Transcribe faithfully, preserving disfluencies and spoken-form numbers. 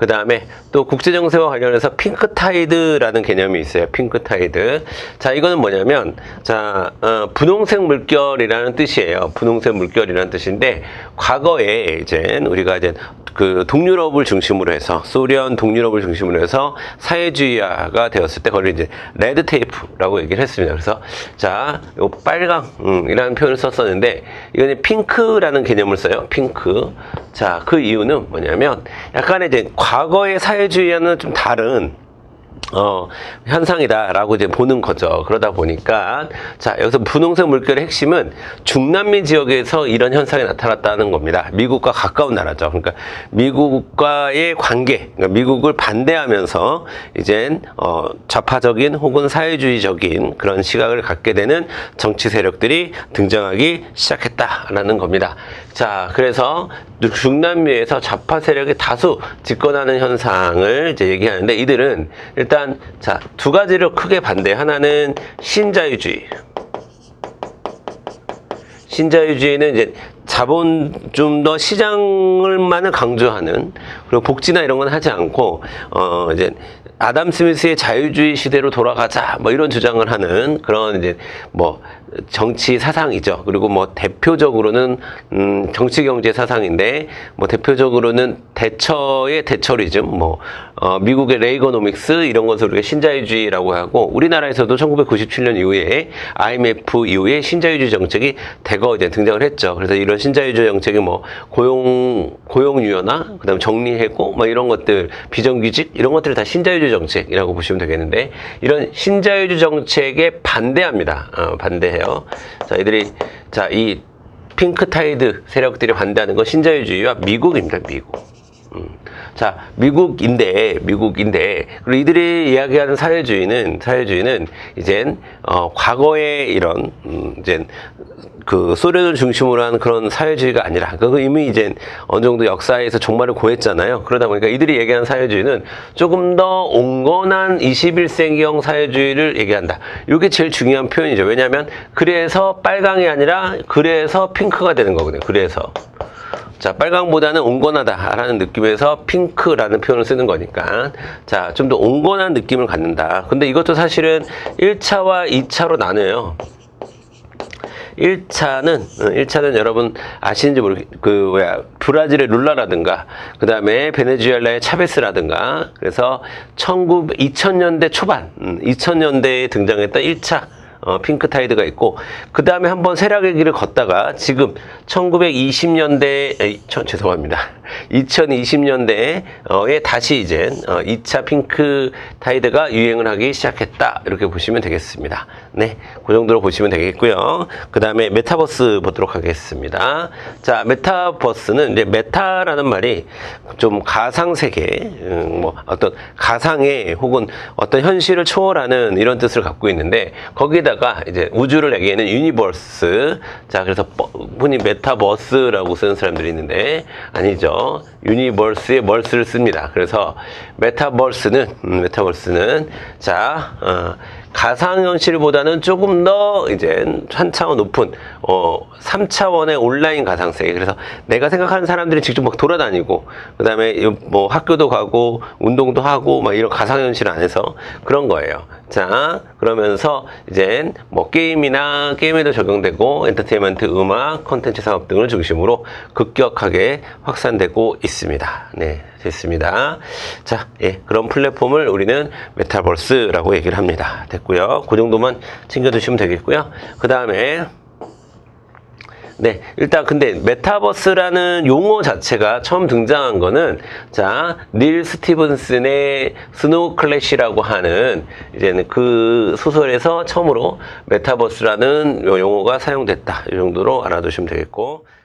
그 다음에 또 국제정세와 관련해서 핑크타이드라는 개념이 있어요. 핑크타이드. 자, 이거는 뭐냐면, 자, 어, 분홍색 물결이라는 뜻이에요. 분홍색 물결이라는 뜻인데, 과거에 이제 우리가 이제 그 동유럽을 중심으로 해서, 소련 동유럽을 중심으로 해서 사회주의화가 되었을 때, 그걸 이제 레드 테이프라고 얘기를 했습니다. 그래서, 자, 요 빨강이라는 표현을 썼었는데, 이거는 핑크라는 개념을 써요. 핑크. 자, 그 이유는 뭐냐면, 약간의 이제 과거의 사회주의와는 좀 다른 어, 현상이다라고 이제 보는 거죠. 그러다 보니까, 자, 여기서 분홍색 물결의 핵심은 중남미 지역에서 이런 현상이 나타났다는 겁니다. 미국과 가까운 나라죠. 그러니까 미국과의 관계, 그러니까 미국을 반대하면서 이젠 어, 좌파적인 혹은 사회주의적인 그런 시각을 갖게 되는 정치 세력들이 등장하기 시작했다라는 겁니다. 자, 그래서 중남미에서 좌파 세력이 다수 집권하는 현상을 이제 얘기하는데, 이들은 일단 자, 두 가지를 크게 반대. 하나는 신자유주의. 신자유주의는 이제 자본, 좀 더 시장을만을 강조하는, 그리고 복지나 이런 건 하지 않고 어 이제 아담 스미스의 자유주의 시대로 돌아가자, 뭐 이런 주장을 하는 그런 이제 뭐 정치 사상이죠. 그리고 뭐 대표적으로는 음 정치 경제 사상인데, 뭐 대표적으로는 대처의 대처리즘, 뭐 어 미국의 레이거노믹스 이런 것을 우리가 신자유주의라고 하고, 우리나라에서도 천구백구십칠 년 이후에 아이엠에프 이후에 신자유주의 정책이 대거 이제 등장을 했죠. 그래서 이런 신자유주의 정책이 뭐 고용 고용 유연화, 그다음에 정리해고, 뭐 이런 것들, 비정규직 이런 것들을 다 신자유주의 정책이라고 보시면 되겠는데, 이런 신자유주의 정책에 반대합니다. 어, 반대해요. 자, 이들이 자, 이 핑크타이드 세력들이 반대하는 건 신자유주의와 미국입니다. 미국. 음. 자, 미국인데, 미국인데, 그리고 이들이 이야기하는 사회주의는, 사회주의는, 이젠, 어, 과거의 이런, 음, 이젠, 그, 소련을 중심으로 한 그런 사회주의가 아니라, 그거 이미 이젠 어느 정도 역사에서 종말을 고했잖아요. 그러다 보니까 이들이 얘기하는 사회주의는 조금 더 온건한 이십일 세기형 사회주의를 얘기한다. 이게 제일 중요한 표현이죠. 왜냐하면, 그래서 빨강이 아니라, 그래서 핑크가 되는 거거든요. 그래서. 자, 빨강보다는 온건하다라는 느낌에서 핑크라는 표현을 쓰는 거니까, 자, 좀 더 온건한 느낌을 갖는다. 근데 이것도 사실은 일 차와 이 차로 나눠요. 일 차는, 일 차는 여러분 아시는지 모르겠, 그, 뭐야, 브라질의 룰라라든가, 그 다음에 베네수엘라의 차베스라든가, 그래서 이천 년대 초반, 이천 년대에 등장했던 일 차, 어, 핑크타이드가 있고, 그 다음에 한번 세락의 길을 걷다가 지금 천구백이십 년대, 에이, 저, 죄송합니다. 이천이십 년대에 다시 이제 어, 이 차 핑크타이드가 유행을 하기 시작했다. 이렇게 보시면 되겠습니다. 네, 그 정도로 보시면 되겠고요. 그 다음에 메타버스 보도록 하겠습니다. 자, 메타버스는 이제 메타라는 말이 좀 가상세계, 음, 뭐 어떤 가상의 혹은 어떤 현실을 초월하는 이런 뜻을 갖고 있는데, 거기다가 이제 우주를 얘기하는 유니버스. 자, 그래서 흔히 메타버스라고 쓰는 사람들이 있는데 아니죠. 유니버스에 멀스를 씁니다. 그래서 메타버스는 음, 메타버스는 자, 어, 가상현실보다는 조금 더 이제 한 차원 높은 어, 삼 차원의 온라인 가상세계. 그래서 내가 생각하는 사람들이 직접 막 돌아다니고, 그 다음에 뭐 학교도 가고 운동도 하고 막 이런 가상현실 안에서 그런 거예요. 자, 그러면서 이제 뭐 게임이나 게임에도 적용되고, 엔터테인먼트, 음악, 콘텐츠 산업 등을 중심으로 급격하게 확산되고 있습니다. 네, 됐습니다. 자, 예, 그런 플랫폼을 우리는 메타버스라고 얘기를 합니다. 됐고요. 그 정도만 챙겨두시면 되겠고요. 그 다음에 네, 일단 근데 메타버스라는 용어 자체가 처음 등장한 거는, 자, 닐 스티븐슨의 스노우 클래시라고 하는 이제는 그 소설에서 처음으로 메타버스라는 용어가 사용됐다. 이 정도로 알아두시면 되겠고,